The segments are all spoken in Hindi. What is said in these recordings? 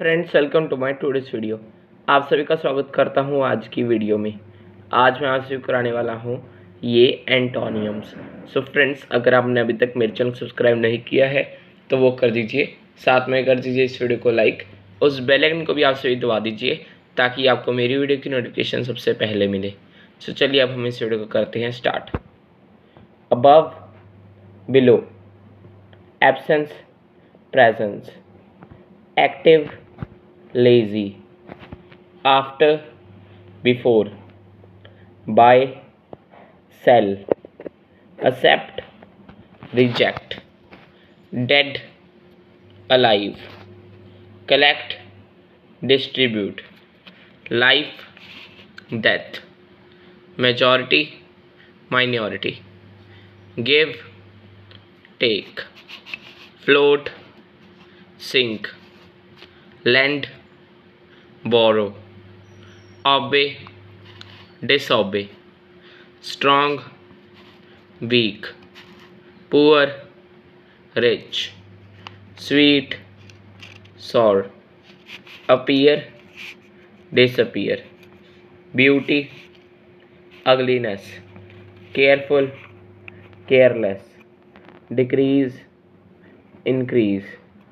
Friends, welcome to my today's video. आप सभी का स्वागत करता हूं आज की वीडियो में। आज मैं आप सभी को कराने वाला हूं ये एंटोनियम्स। सो फ्रेंड्स, अगर आपने अभी तक मेरे चैनल को सब्सक्राइब नहीं किया है तो वो कर दीजिए, साथ में कर दीजिए इस वीडियो को लाइक, उस बेल आइकन को भी आप सभी दबा दीजिए ताकि आपको मेरी वीडियो की नोटिफिकेशन सबसे पहले मिले। सो चलिए अब हम इस वीडियो को करते हैं start. Above, below, absence, presence, active, lazy, after, before, buy, sell, accept, reject, dead, alive, collect, distribute, life, death, majority, minority, give, take, float, sink, lend, borrow, obey, disobey, strong, weak, poor, rich, sweet, sour, appear, disappear, beauty, ugliness, careful, careless, decrease, increase,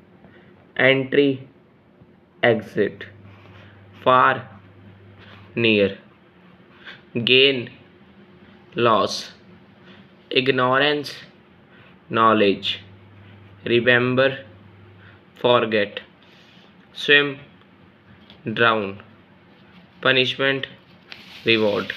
entry, exit, far, near, gain, loss, ignorance, knowledge, remember, forget, swim, drown, punishment, reward।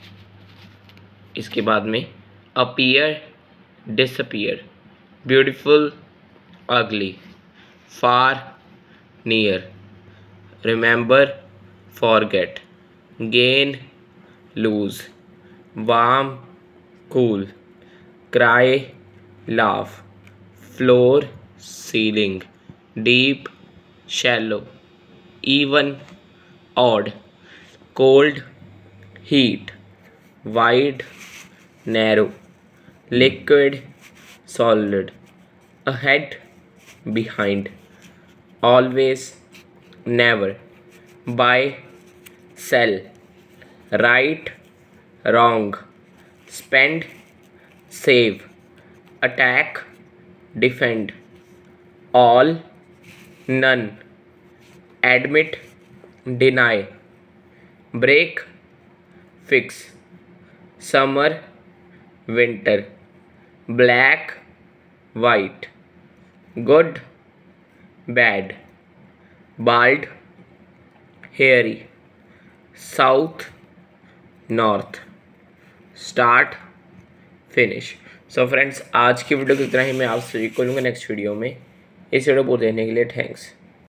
इसके बाद में appear, disappear, beautiful, ugly, far, near, remember, forget, gain, lose, warm, cool, cry, laugh, floor, ceiling, deep, shallow, even, odd, cold, heat, wide, narrow, liquid, solid, ahead, behind, always, never, buy, sell, right, wrong, spend, save, attack, defend, all, none, admit, deny, break, fix, summer, winter, black, white, good, bad, bald, hairy, south, north, start, finish। So friends, आज की वीडियो की इतना ही। मैं आप सभी को लूँगा नेक्स्ट वीडियो में। इस वीडियो को देखने के लिए थैंक्स।